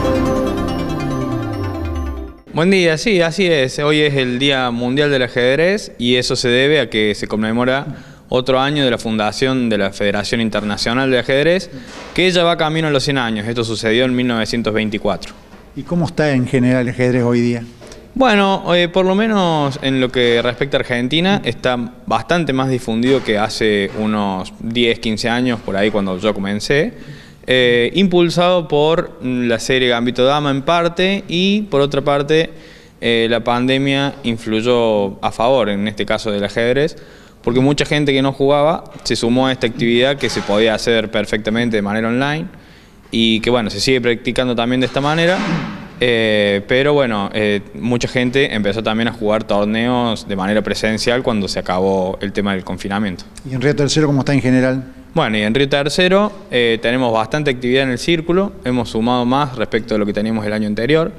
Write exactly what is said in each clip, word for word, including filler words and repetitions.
Buen día, sí, así es. Hoy es el Día Mundial del Ajedrez y eso se debe a que se conmemora otro año de la fundación de la Federación Internacional de Ajedrez, que ya va camino a los cien años. Esto sucedió en mil novecientos veinticuatro. ¿Y cómo está en general el ajedrez hoy día? Bueno, eh, por lo menos en lo que respecta a Argentina, está bastante más difundido que hace unos diez, quince años, por ahí cuando yo comencé. Eh, impulsado por la serie Gambito de Dama en parte y por otra parte eh, la pandemia influyó a favor en este caso del ajedrez porque mucha gente que no jugaba se sumó a esta actividad que se podía hacer perfectamente de manera online y que bueno, se sigue practicando también de esta manera, eh, pero bueno, eh, mucha gente empezó también a jugar torneos de manera presencial cuando se acabó el tema del confinamiento. ¿Y en Río Tercero cómo está en general? Bueno, y en Río Tercero eh, tenemos bastante actividad en el círculo, hemos sumado más respecto a lo que teníamos el año anterior.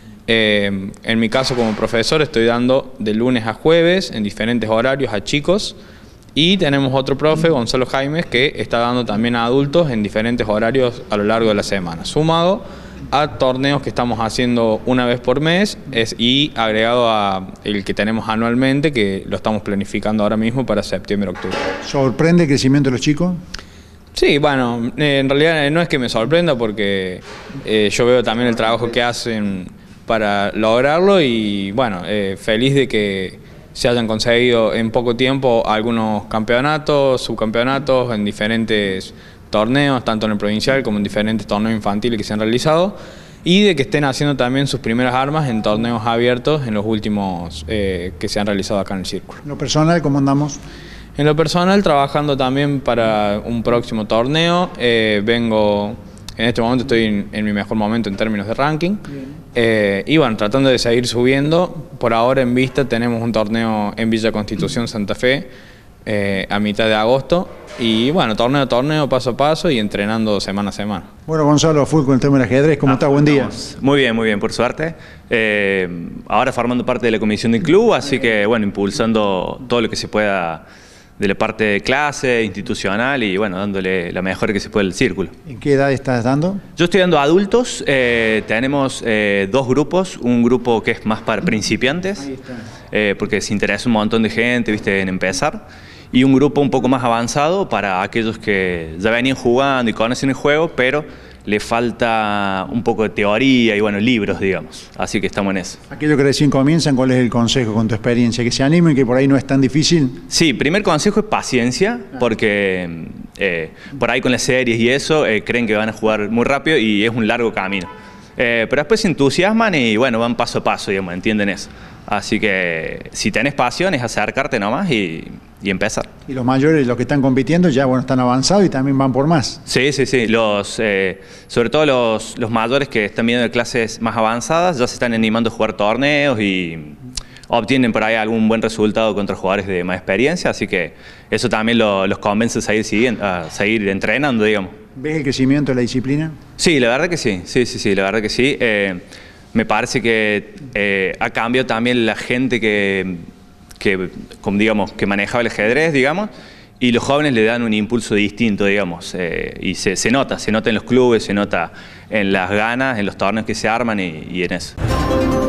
Eh, en mi caso como profesor estoy dando de lunes a jueves en diferentes horarios a chicos y tenemos otro profe, Gonzalo Jaimes, que está dando también a adultos en diferentes horarios a lo largo de la semana, sumado a torneos que estamos haciendo una vez por mes es, y agregado a el que tenemos anualmente, que lo estamos planificando ahora mismo para septiembre-octubre. ¿Sorprende el crecimiento de los chicos? Sí, bueno, eh, en realidad no es que me sorprenda porque eh, yo veo también el trabajo que hacen para lograrlo y bueno, eh, feliz de que se hayan conseguido en poco tiempo algunos campeonatos, subcampeonatos en diferentes torneos, tanto en el provincial como en diferentes torneos infantiles que se han realizado y de que estén haciendo también sus primeras armas en torneos abiertos en los últimos eh, que se han realizado acá en el círculo. ¿En lo personal cómo andamos? En lo personal trabajando también para un próximo torneo, eh, vengo, en este momento estoy en, en mi mejor momento en términos de ranking eh, y bueno, tratando de seguir subiendo. Por ahora en vista tenemos un torneo en Villa Constitución Santa Fe eh, a mitad de agosto y bueno, torneo a torneo, paso a paso y entrenando semana a semana. Bueno, Gonzalo, full con el tema del ajedrez, ¿cómo ah, está? Buen día. Muy bien, muy bien, por suerte. Eh, ahora formando parte de la comisión del club, así que bueno, impulsando todo lo que se pueda de la parte de clase, institucional y bueno, dándole la mejor que se puede al círculo. ¿En qué edad estás dando? Yo estoy dando a adultos, eh, tenemos eh, dos grupos, un grupo que es más para principiantes, eh, porque se interesa un montón de gente, viste, en empezar, y un grupo un poco más avanzado para aquellos que ya venían jugando y conocen el juego, pero le falta un poco de teoría y bueno, libros, digamos. Así que estamos en eso. Aquellos que recién comienzan, ¿cuál es el consejo con tu experiencia? ¿Que se animen, que por ahí no es tan difícil? Sí, primer consejo es paciencia, porque eh, por ahí con las series y eso eh, creen que van a jugar muy rápido y es un largo camino. Eh, pero después se entusiasman y bueno, van paso a paso, digamos, entienden eso. Así que si tenés pasión es acercarte nomás y, y empezar. Y los mayores, los que están compitiendo, ya bueno, están avanzados y también van por más. Sí, sí, sí. Los, eh, sobre todo los, los mayores que están viendo clases más avanzadas ya se están animando a jugar torneos y obtienen por ahí algún buen resultado contra jugadores de más experiencia. Así que eso también lo, los convence a seguir, siguiendo, a seguir entrenando, digamos. ¿Ves el crecimiento de la disciplina? Sí, la verdad que sí. Sí, sí, sí, la verdad que sí. Eh, Me parece que eh, ha cambiado también la gente que, que, como digamos, que manejaba el ajedrez, digamos, y los jóvenes le dan un impulso distinto, digamos, eh, y se, se nota, se nota en los clubes, se nota en las ganas, en los torneos que se arman y, y en eso.